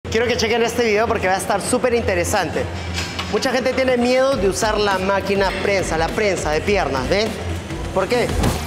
Quiero que chequen este video porque va a estar súper interesante. Mucha gente tiene miedo de usar la máquina prensa, la prensa de piernas, ¿ven? ¿Por qué?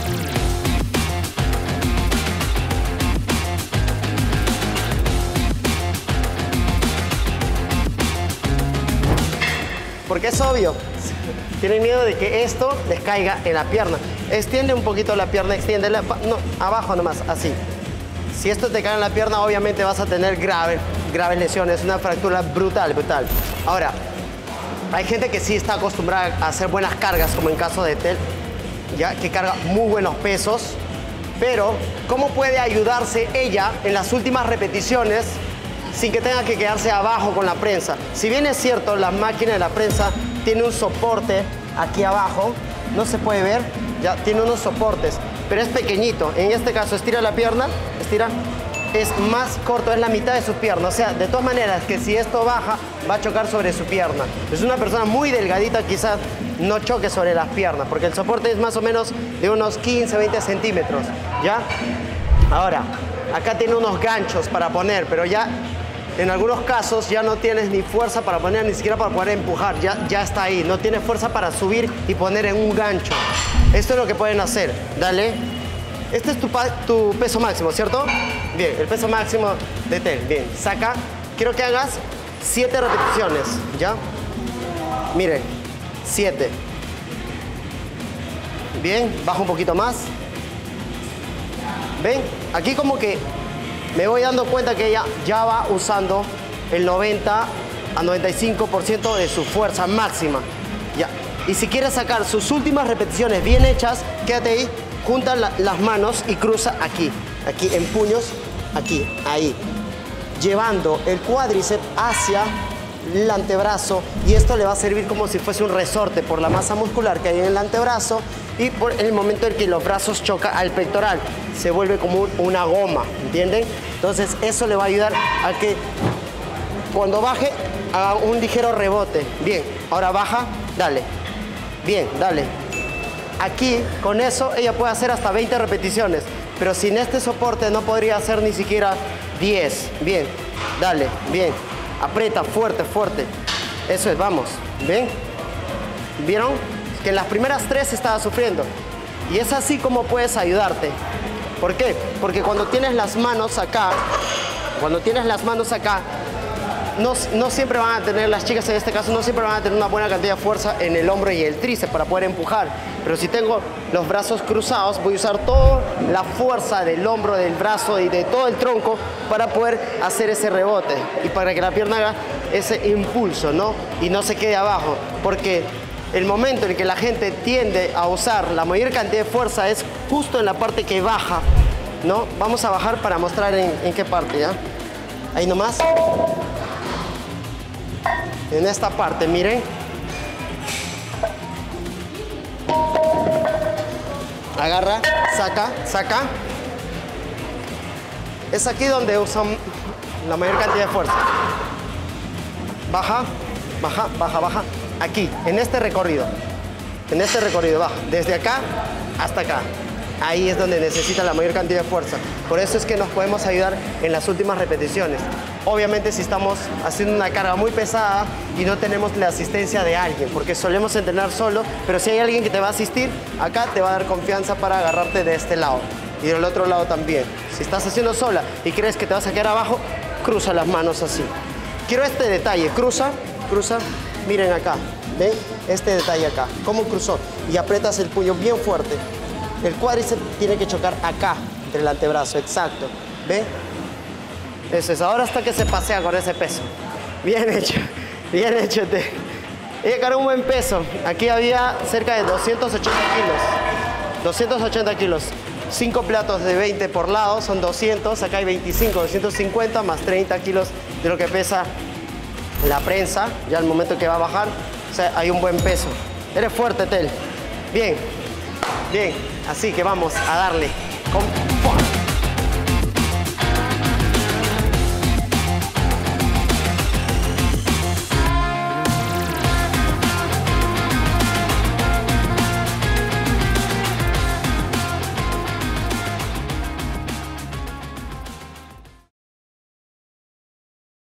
Porque es obvio. Tienen miedo de que esto les caiga en la pierna. Extiende un poquito la pierna, extiéndela. No, abajo nomás, así. Si esto te cae en la pierna, obviamente vas a tener graves lesiones, una fractura brutal. Ahora, hay gente que sí está acostumbrada a hacer buenas cargas, como en caso de Tel, ya que carga muy buenos pesos. Pero, ¿cómo puede ayudarse ella en las últimas repeticiones sin que tenga que quedarse abajo con la prensa? Si bien es cierto, la máquina de la prensa tiene un soporte aquí abajo, no se puede ver, ya tiene unos soportes, pero es pequeñito. En este caso, estira la pierna, estira, es más corto, es la mitad de su pierna. O sea, de todas maneras, que si esto baja, va a chocar sobre su pierna. Es una persona muy delgadita, quizás no choque sobre las piernas, porque el soporte es más o menos de unos 15, 20 centímetros, ¿ya? Ahora, acá tiene unos ganchos para poner, pero ya en algunos casos ya no tienes ni fuerza para poner, ni siquiera para poder empujar, ya está ahí. No tienes fuerza para subir y poner en un gancho. Esto es lo que pueden hacer. Dale. Este es tu peso máximo, ¿cierto? Bien, el peso máximo de Tel. Bien, saca. Quiero que hagas 7 repeticiones, ¿ya? Miren, 7. Bien, baja un poquito más. ¿Ven? Aquí como que me voy dando cuenta que ella ya va usando el 90 a 95% de su fuerza máxima. Ya. Y si quieres sacar sus últimas repeticiones bien hechas, quédate ahí, junta las manos y cruza aquí. Aquí en puños, aquí, ahí. Llevando el cuádriceps hacia el antebrazo, y esto le va a servir como si fuese un resorte por la masa muscular que hay en el antebrazo, y por el momento en que los brazos chocan al pectoral, se vuelve como una goma, ¿entienden? Entonces eso le va a ayudar a que cuando baje haga un ligero rebote. Bien, ahora baja, dale. Bien, dale. Aquí, con eso, ella puede hacer hasta 20 repeticiones, pero sin este soporte no podría hacer ni siquiera 10. Bien, dale, bien. Aprieta, fuerte, fuerte. Eso es, vamos. ¿Ven? ¿Vieron? Que en las primeras 3 estaba sufriendo. Y es así como puedes ayudarte. ¿Por qué? Porque cuando tienes las manos acá, no siempre van a tener, las chicas en este caso, no siempre van a tener una buena cantidad de fuerza en el hombro y el tríceps para poder empujar. Pero si tengo los brazos cruzados, voy a usar toda la fuerza del hombro, del brazo y de todo el tronco para poder hacer ese rebote y para que la pierna haga ese impulso, ¿no? Y no se quede abajo. Porque el momento en que la gente tiende a usar la mayor cantidad de fuerza es justo en la parte que baja, ¿no? Vamos a bajar para mostrar en qué parte, ¿ya? Ahí nomás. En esta parte, miren. Agarra, saca, saca. Es aquí donde usan la mayor cantidad de fuerza. Baja, baja, baja, baja. Aquí, en este recorrido. En este recorrido, baja. Desde acá hasta acá. Ahí es donde necesita la mayor cantidad de fuerza. Por eso es que nos podemos ayudar en las últimas repeticiones. Obviamente si estamos haciendo una carga muy pesada y no tenemos la asistencia de alguien, porque solemos entrenar solo, pero si hay alguien que te va a asistir, acá te va a dar confianza para agarrarte de este lado y del otro lado también. Si estás haciendo sola y crees que te vas a quedar abajo, cruza las manos así. Quiero este detalle, cruza, cruza, miren acá, ¿ven? Este detalle acá, cómo cruzó, y aprietas el puño bien fuerte. El cuádriceps tiene que chocar acá, entre el antebrazo, exacto, ¿ven? Eso es, ahora hasta que se pasea con ese peso. Bien hecho, bien hecho. Ella cargó un buen peso. Aquí había cerca de 280 kilos. 280 kilos. 5 platos de 20 por lado son 200. Acá hay 25, 250 más 30 kilos de lo que pesa la prensa. Ya al momento que va a bajar, o sea, hay un buen peso. Eres fuerte, Tel. Bien, bien. Así que vamos a darle.